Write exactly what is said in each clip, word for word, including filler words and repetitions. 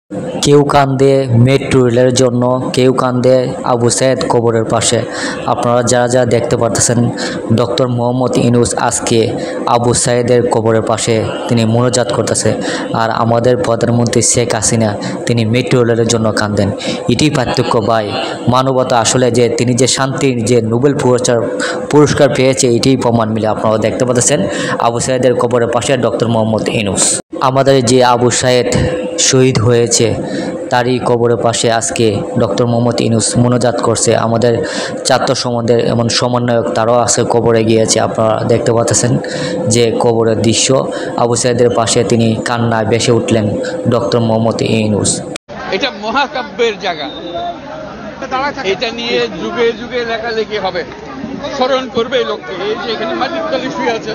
কেউ কান্দে মেট্রো রেলের জন্য, কেউ কান্দে আবু সায়েদ কবরের পাশে। আপনারা যারা যারা দেখতে পারতেছেন, ডক্টর মোহাম্মদ ইউনূস আজকে আবু সায়েদের কবরের পাশে তিনি মোনাজাত করতেছে। আর আমাদের প্রধানমন্ত্রী শেখ হাসিনা তিনি মেট্রো রেলের জন্য কান্দেন। এটি পার্থক্য ভাই। মানবতা আসলে যে তিনি যে শান্তির যে নোবেল পুরস্কার পুরস্কার পেয়েছে এটি প্রমাণ মিলে। আপনারা দেখতে পাচ্ছেন আবু সায়েদের কবরের পাশে ডক্টর মোহাম্মদ ইউনূস। আমাদের যে আবু সায়েদ শহীদ হয়েছে তারই কবরের পাশে আজকে ডক্টর মোহাম্মদ ইউনূস মোনাজাত করছে। আমাদের ছাত্র সমাজের এমন সমন্বয়ক তারাও আছে কবরে গিয়েছে। আপনারা দেখতে পাচ্ছেন যে কবরের দৃশ্য। আবু সায়েদের পাশে তিনি কান্নায় ভেসে উঠলেন ডক্টর মোহাম্মদ ইউনূস। এটা মহাকাব্যের জায়গা, এটা নিয়ে যুগে যুগে লেখালেখি হবে, স্মরণ করবে এই লোককে। এই যে এখানে মাটির তলে শুয়ে আছে,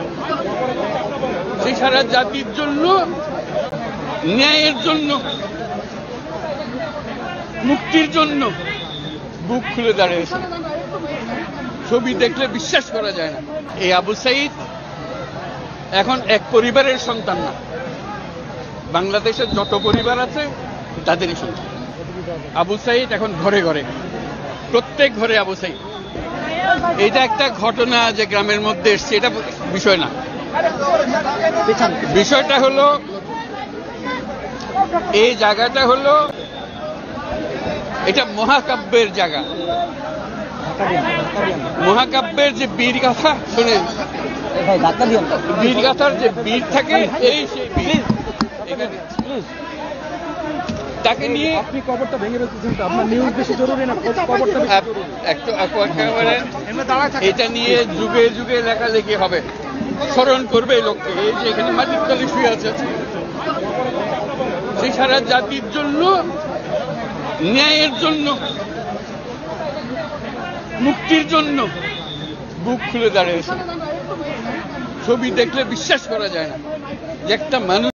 সেই সারা জাতির জন্য, ন্যায়ের জন্য, মুক্তির জন্য বুক খুলে দাঁড়িয়েছে। ছবি দেখলে বিশ্বাস করা যায় না। এই আবু সাঈদ এখন এক পরিবারের সন্তান না, বাংলাদেশের যত পরিবার আছে তাদেরই সন্তান। আবু সাঈদ এখন ঘরে ঘরে, প্রত্যেক ঘরে আবু সাঈদ। এটা একটা ঘটনা যে গ্রামের মধ্যে এসছে এটা বিষয় না। বিষয়টা হলো এই জায়গাটা হলো এটা মহাকাব্যের জায়গা। মহাকাব্যের যে বীর গাথা শোনেন, বীর গাথার যে বীর থাকে এই সেই বীর এখানে তাকে নিয়ে আপনি কবরটা ভেঙে রেখেছেন তো আপনার নিউজ বেশি জরুরি না কবরটা একটু একেবারে এটা নিয়ে যুগে যুগে লেখালেখি হবে, স্মরণ করবে এই লোককে। এই যে এখানে মাটির তলে শুয়ে আছে, সেই সারা জাতির জন্য, ন্যায়ের জন্য, মুক্তির জন্য বুক খুলে দাঁড়িয়েছে। ছবি দেখলে বিশ্বাস করা যায় না যে একটা মানুষ